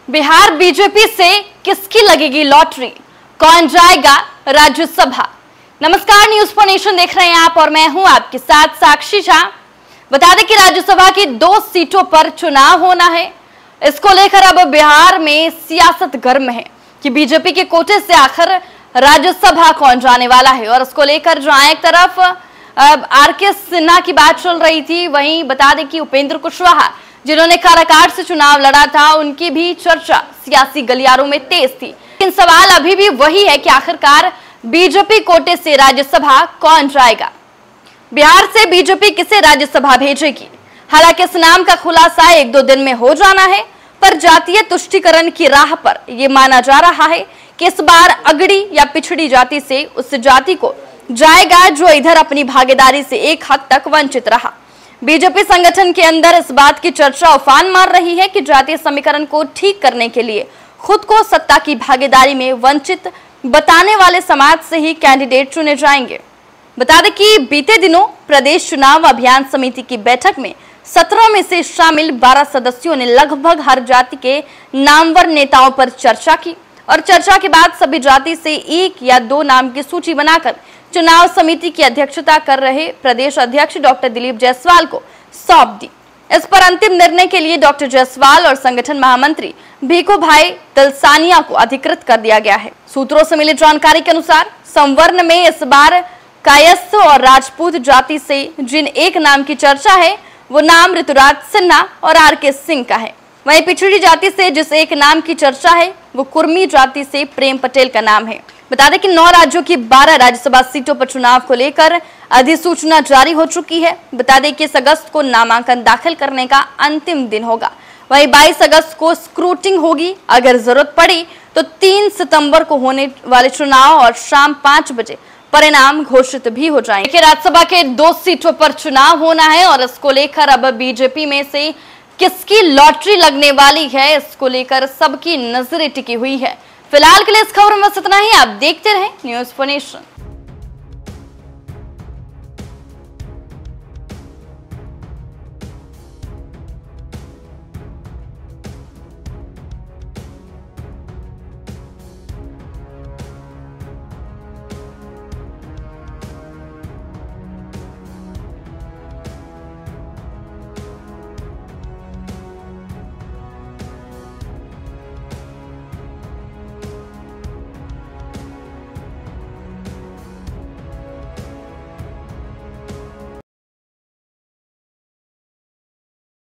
Bihar BJP से किसकी लगेगी लॉटरी, कौन जाएगा राज्यसभा। नमस्कार, न्यूज फॉर नेशन देख रहे हैं आप और मैं हूं आपके साथ साक्षी झा। बता दें कि राज्यसभा की 2 सीटों पर चुनाव होना है। इसको लेकर अब बिहार में सियासत गर्म है कि बीजेपी के कोटे से आखिर राज्यसभा कौन जाने वाला है। और इसको लेकर जहां एक तरफ आरके सिन्हा की बात चल रही थी, वहीं बता दें कि उपेंद्र कुशवाहा जिन्होंने काराकाट से चुनाव लड़ा था, उनकी भी चर्चा सियासी गलियारों में तेज थी। लेकिन सवाल अभी भी वही है कि आखिरकार बीजेपी कोटे से राज्यसभा कौन जाएगा। बिहार से बीजेपी किसे राज्यसभा भेजेगी। हालांकि इस नाम का खुलासा 1-2 दिन में हो जाना है, पर जातीय तुष्टीकरण की राह पर यह माना जा रहा है कि इस बार अगड़ी या पिछड़ी जाति से उस जाति को जाएगा जो इधर अपनी भागीदारी से एक हद तक वंचित रहा। बीजेपी संगठन के अंदर इस बात की चर्चा उफान मार रही है कि जातीय समीकरण को ठीक करने के लिए खुद को सत्ता की भागीदारी में वंचित बताने वाले समाज से ही कैंडिडेट चुने जाएंगे। बता दें कि बीते दिनों प्रदेश चुनाव अभियान समिति की बैठक में 17 में से शामिल 12 सदस्यों ने लगभग हर जाति के नामवर नेताओं पर चर्चा की और चर्चा के बाद सभी जाति से 1 या 2 नाम की सूची बनाकर चुनाव समिति की अध्यक्षता कर रहे प्रदेश अध्यक्ष डॉक्टर दिलीप जायसवाल को सौंप दी। इस पर अंतिम निर्णय के लिए डॉक्टर जायसवाल और संगठन महामंत्री भीखू भाई दलसानिया को अधिकृत कर दिया गया है। सूत्रों से मिली जानकारी के अनुसार संवर्ण में इस बार कायस्थ और राजपूत जाति से जिन एक नाम की चर्चा है, वो नाम ऋतुराज सिन्हा और आरके सिंह का है। वहीं पिछड़ी जाति से जिस एक नाम की चर्चा है, वो कुर्मी जाति से प्रेम पटेल का नाम है। बता दें कि 9 राज्यों की 12 राज्यसभा सीटों पर चुनाव को लेकर अधिसूचना जारी हो चुकी है। बता दें कि 1 अगस्त को नामांकन दाखिल करने का अंतिम दिन होगा। वहीं 22 अगस्त को स्क्रूटिंग होगी। अगर जरूरत पड़ी तो 3 सितंबर को होने वाले चुनाव और शाम 5 बजे परिणाम घोषित भी हो जाएंगे। राज्यसभा के 2 सीटों पर चुनाव होना है और इसको लेकर अब बीजेपी में से किसकी लॉटरी लगने वाली है, इसको लेकर सबकी नजरें टिकी हुई है। फिलहाल के लिए इस खबर में बस इतना ही। आप देखते रहें न्यूज फॉर नेशन।